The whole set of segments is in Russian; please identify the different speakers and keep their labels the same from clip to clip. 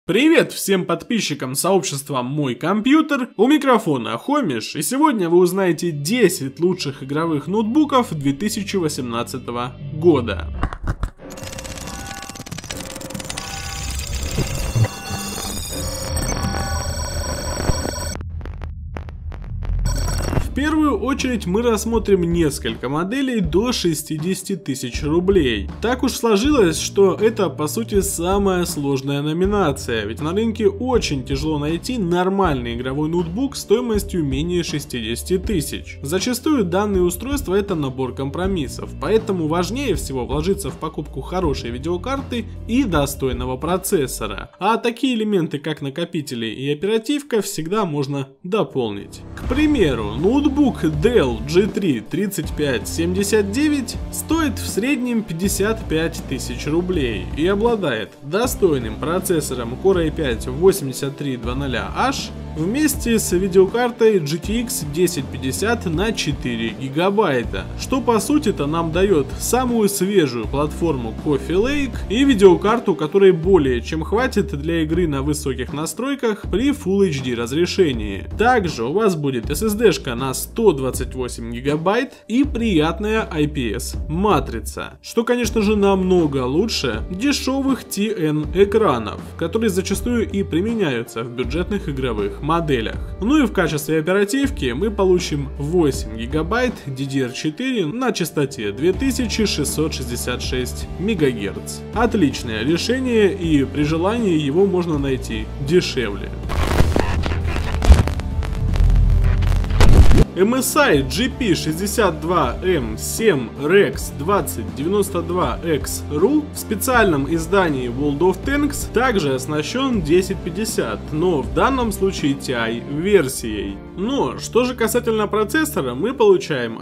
Speaker 1: Привет всем подписчикам сообщества Мой Компьютер, у микрофона Хомиш, и сегодня вы узнаете 10 лучших игровых ноутбуков 2018 года. В первую очередь мы рассмотрим несколько моделей до 60 тысяч рублей. Так уж сложилось, что это по сути самая сложная номинация, ведь на рынке очень тяжело найти нормальный игровой ноутбук стоимостью менее 60 тысяч. Зачастую данные устройства это набор компромиссов, поэтому важнее всего вложиться в покупку хорошей видеокарты и достойного процессора. А такие элементы как накопители и оперативка всегда можно дополнить. К примеру, ноутбук Dell G3 3579 стоит в среднем 55 тысяч рублей и обладает достойным процессором Core i5-8300H вместе с видеокартой GTX 1050 на 4 гигабайта, что по сути-то нам дает самую свежую платформу Coffee Lake и видеокарту, которой более чем хватит для игры на высоких настройках при Full HD разрешении. Также у вас будет SSD-шка на 128 гигабайт и приятная IPS матрица, что конечно же намного лучше дешевых TN экранов, которые зачастую и применяются в бюджетных игровых моделях. Ну и в качестве оперативки мы получим 8 гигабайт DDR4 на частоте 2666 МГц. Отличное решение, и при желании его можно найти дешевле. MSI GP62M7 Rex 2092X-RU в специальном издании World of Tanks также оснащен 1050, но в данном случае TI версией. Но что же касательно процессора, мы получаем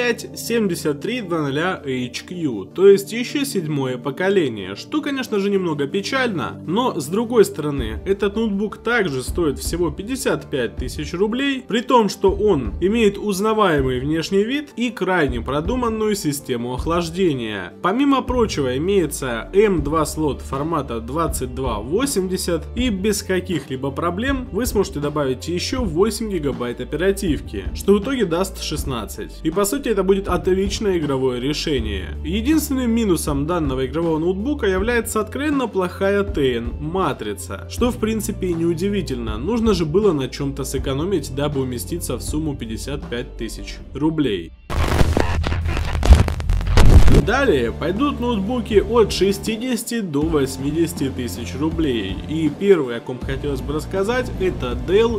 Speaker 1: i5-7300HQ, то есть еще седьмое поколение, что конечно же немного печально, но с другой стороны, этот ноутбук также стоит всего 55 тысяч рублей, при том, что он имеет узнаваемый внешний вид и крайне продуманную систему охлаждения. Помимо прочего имеется M2 слот формата 2280, и без каких-либо проблем вы сможете добавить еще 8 гигабайт оперативки, что в итоге даст 16. И по сути это будет отличное игровое решение. Единственным минусом данного игрового ноутбука является откровенно плохая TN матрица, что в принципе и не удивительно, нужно же было на чем-то сэкономить, дабы уместиться в сумму 55 тысяч рублей. Далее пойдут ноутбуки от 60 до 80 тысяч рублей. И первый, о ком хотелось бы рассказать, это Dell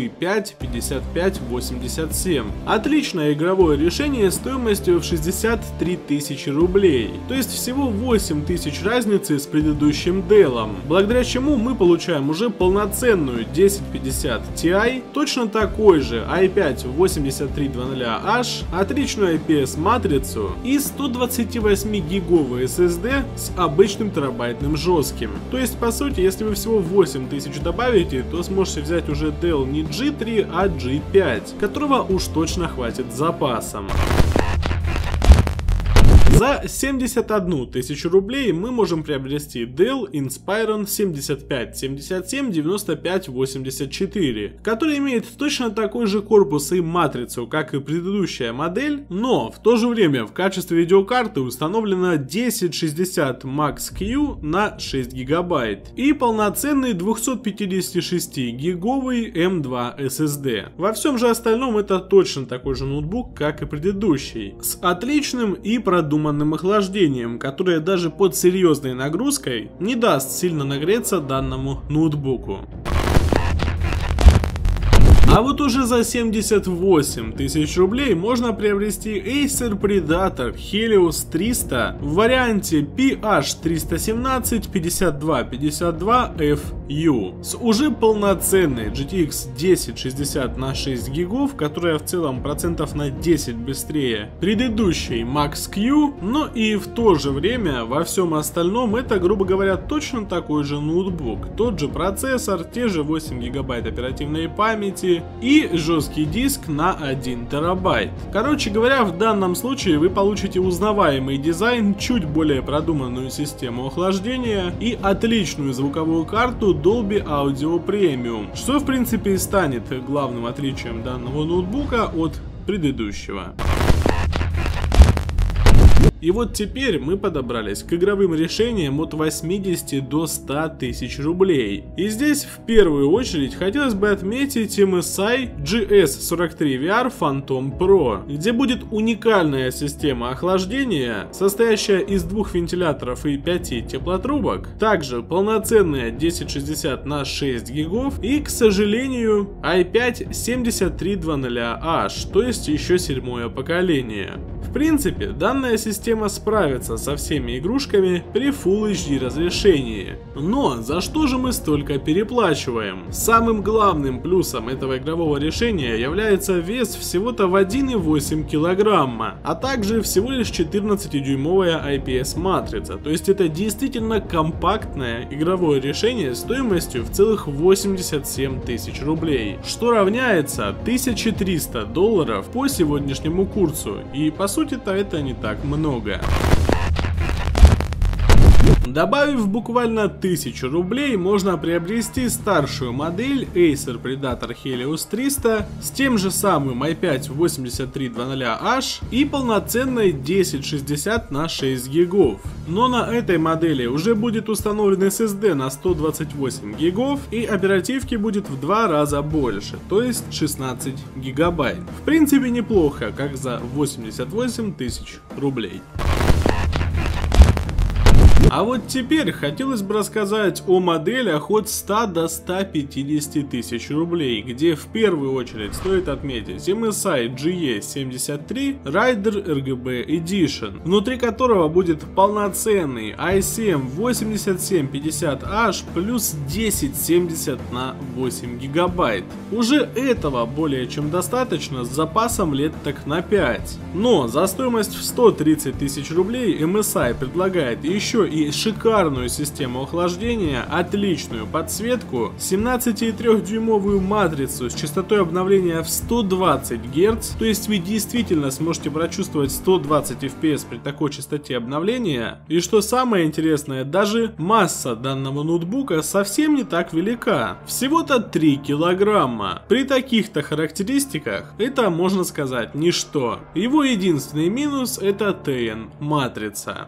Speaker 1: G5-5587. Отличное игровое решение стоимостью в 63 тысячи рублей. То есть всего 8 тысяч разницы с предыдущим Dell, благодаря чему мы получаем уже полноценную 1050 Ti, точно такой же i5-8300H, отличную IPS матрицу и 128-гиговый SSD с обычным терабайтным жестким. То есть по сути, если вы всего 8000 добавите, то сможете взять уже Dell не G3, а G5, которого уж точно хватит с запасом. За 71 тысячу рублей мы можем приобрести Dell Inspiron 7577-9584, который имеет точно такой же корпус и матрицу, как и предыдущая модель, но в то же время в качестве видеокарты установлена 1060 Max-Q на 6 гигабайт и полноценный 256-гиговый M2 SSD. Во всем же остальном это точно такой же ноутбук, как и предыдущий, с отличным и продуманным охлаждением, которое даже под серьезной нагрузкой не даст сильно нагреться данному ноутбуку. А вот уже за 78 тысяч рублей можно приобрести Acer Predator Helios 300 в варианте PH317-5252FU с уже полноценной GTX 1060 на 6 гигов, которая в целом процентов на 10 быстрее предыдущей Max-Q, но и в то же время во всем остальном это, грубо говоря, точно такой же ноутбук. Тот же процессор, те же 8 гигабайт оперативной памяти, рабочими и жесткий диск на 1 терабайт. Короче говоря, в данном случае вы получите узнаваемый дизайн, чуть более продуманную систему охлаждения и отличную звуковую карту Dolby Audio Premium, что в принципе и станет главным отличием данного ноутбука от предыдущего. И вот теперь мы подобрались к игровым решениям от 80 до 100 тысяч рублей. И здесь в первую очередь хотелось бы отметить MSI GS43VR Phantom Pro, где будет уникальная система охлаждения, состоящая из 2 вентиляторов и 5 теплотрубок, также полноценная 1060 на 6 гигов и, к сожалению, i5-7300H, то есть еще 7-е поколение. В принципе, данная система справится со всеми игрушками при Full HD разрешении. Но за что же мы столько переплачиваем? Самым главным плюсом этого игрового решения является вес всего-то в 1,8 килограмма, а также всего лишь 14-дюймовая IPS матрица, то есть это действительно компактное игровое решение стоимостью в целых 87 тысяч рублей, что равняется $1300 по сегодняшнему курсу, и по сути-то это не так много. Добавив буквально 1000 рублей, можно приобрести старшую модель Acer Predator Helios 300 с тем же самым i5-8300H и полноценной 1060 на 6 гигов. Но на этой модели уже будет установлен SSD на 128 гигов и оперативки будет в 2 раза больше, то есть 16 гигабайт. В принципе неплохо, как за 88 тысяч рублей. А вот теперь хотелось бы рассказать о моделях от 100 до 150 тысяч рублей, где в первую очередь стоит отметить MSI GE73 Rider RGB Edition, внутри которого будет полноценный i7-8750H плюс 1070 на 8 гигабайт. Уже этого более чем достаточно с запасом лет так на 5. Но за стоимость в 130 тысяч рублей MSI предлагает еще и шикарную систему охлаждения, отличную подсветку, 17,3-дюймовую матрицу с частотой обновления в 120 Гц, то есть вы действительно сможете прочувствовать 120 FPS при такой частоте обновления. И что самое интересное, даже масса данного ноутбука совсем не так велика, всего-то 3 килограмма. При таких-то характеристиках это, можно сказать, ничто. Его единственный минус — это TN матрица.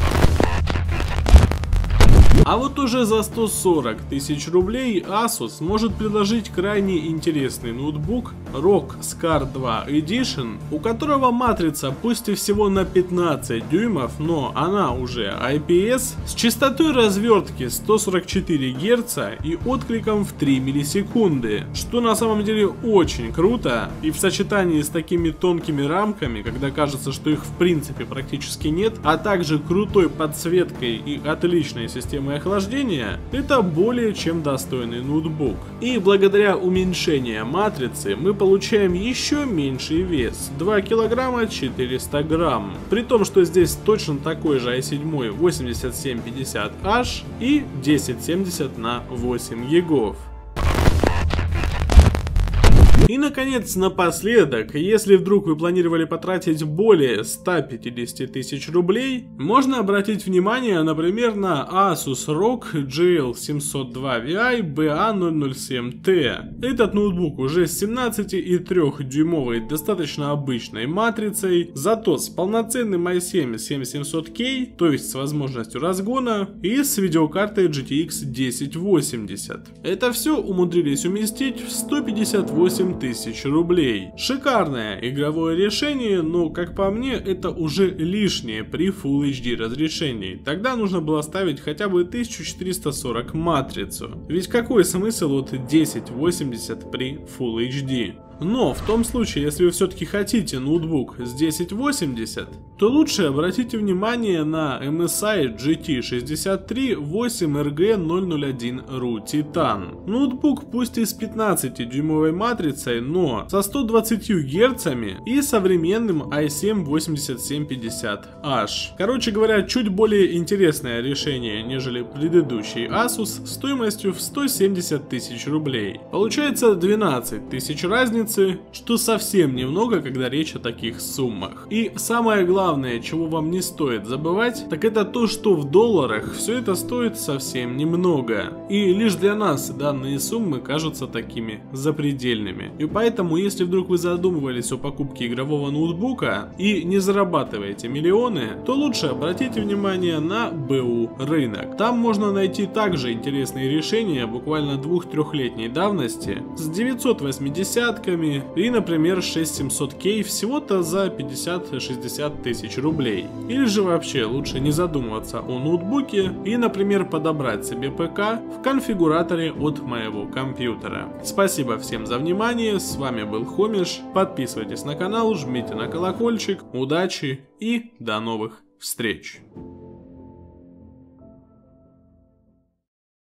Speaker 1: А вот уже за 140 тысяч рублей Asus может предложить крайне интересный ноутбук ROG Scar 2 Edition, у которого матрица пусть и всего на 15 дюймов, но она уже IPS, с частотой развертки 144 Гц и откликом в 3 миллисекунды, что на самом деле очень круто, и в сочетании с такими тонкими рамками, когда кажется, что их в принципе практически нет, а также крутой подсветкой и отличной системой охлаждения, это более чем достойный ноутбук. И благодаря уменьшению матрицы мы получаем еще меньший вес — 2 килограмма 400 грамм. При том, что здесь точно такой же i7 8750H и 1070 на 8 гигов. И наконец, напоследок, если вдруг вы планировали потратить более 150 тысяч рублей, можно обратить внимание, например, на Asus ROG GL702VI BA007T. Этот ноутбук уже с 17,3-дюймовой достаточно обычной матрицей, зато с полноценным i7-7700K, то есть с возможностью разгона, и с видеокартой GTX 1080. Это все умудрились уместить в 158 тысяч рублей. Шикарное игровое решение, но как по мне это уже лишнее при Full HD разрешении. Тогда нужно было ставить хотя бы 1440 матрицу. Ведь какой смысл от 1080 при Full HD? Но в том случае, если вы все-таки хотите ноутбук с 1080, то лучше обратите внимание на MSI GT63-8RG001RU Titan. Ноутбук пусть и с 15-дюймовой матрицей, но со 120 Гц и современным i7-8750H. Короче говоря, чуть более интересное решение, нежели предыдущий Asus, стоимостью в 170 тысяч рублей. Получается 12 тысяч разницы, что совсем немного, когда речь о таких суммах. И самое главное, чего вам не стоит забывать, так это то, что в долларах все это стоит совсем немного. И лишь для нас данные суммы кажутся такими запредельными. И поэтому, если вдруг вы задумывались о покупке игрового ноутбука и не зарабатываете миллионы, то лучше обратите внимание на БУ рынок. Там можно найти также интересные решения буквально 2-3-летней давности с 980-ками и, например, 6700K всего-то за 50-60 тысяч рублей. Или же вообще лучше не задумываться о ноутбуке и, например, подобрать себе ПК в конфигураторе от моего компьютера. Спасибо всем за внимание, с вами был Хомиш, подписывайтесь на канал, жмите на колокольчик, удачи и до новых встреч!